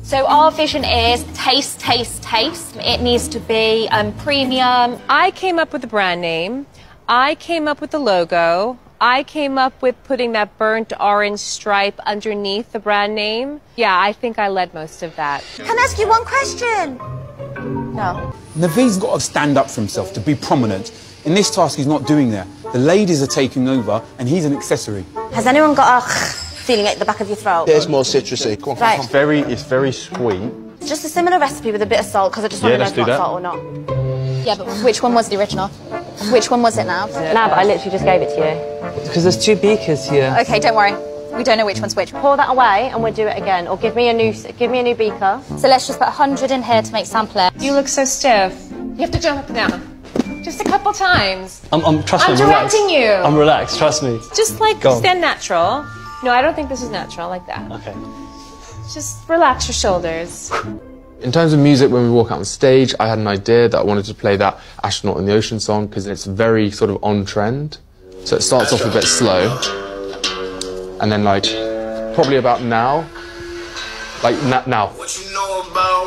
So our vision is taste, taste, taste. It needs to be premium. I came up with the brand name. I came up with the logo. I came up with putting that burnt orange stripe underneath the brand name. Yeah, I think I led most of that. Can I ask you one question? No. Naveed's got to stand up for himself, to be prominent. In this task, he's not doing that. The ladies are taking over, and he's an accessory. Has anyone got a feeling at the back of your throat? There's more citrusy. Come on. Right. It's very sweet. Just a similar recipe with a bit of salt, because I just want to know if it's got salt or not. Yeah, but which one was the original? Which one was it now? Now, but I literally just gave it to you. Because there's 2 beakers here. Okay, don't worry. We don't know which one's which. Pour that away and we'll do it again. Or give me a new beaker. So let's just put 100 in here to make sampler. You look so stiff. You have to jump up and down. Just a couple times. Trust me, I'm relaxed. directing you. I'm relaxed, trust me. Just like stand natural. No, I don't think this is natural, like that. Okay. Just relax your shoulders. In terms of music, when we walk out on stage, I had an idea that I wanted to play that Astronaut in the Ocean song because it's very sort of on trend. So it starts off a bit slow, and then like probably about now, now. Do you know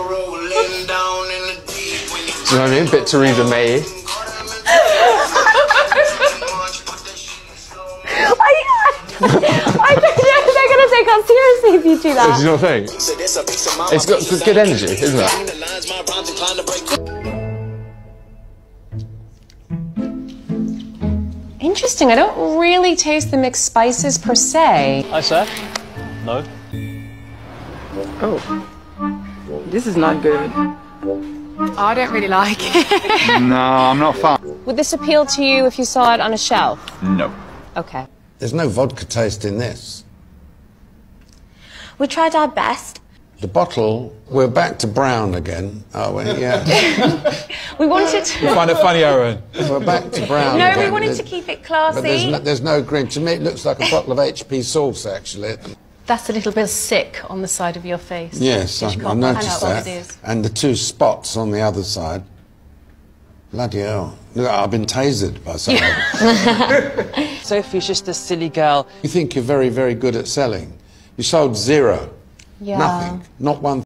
what I mean? Bit Theresa May. I think they're going to take us seriously if you do that. Do you not think? It's got good energy, isn't it? Interesting. I don't really taste the mixed spices per se. Hi, sir. No. Oh. This is not good. I don't really like it. No, I'm not fan. Would this appeal to you if you saw it on a shelf? No. Okay. There's no vodka taste in this. We tried our best. The bottle, we're back to brown again, are we? Yeah. We wanted to... You find it funny, Aaron? We're back to brown No, again. we wanted to keep it classy. But there's no green. To me, it looks like a bottle of HP sauce, actually. That's a little bit sick on the side of your face. Yes, I noticed that. And the 2 spots on the other side. Bloody hell. Look, I've been tasered by someone. Sophie's just a silly girl. You think you're very, very good at selling. You sold 0. Yeah. Nothing. Not one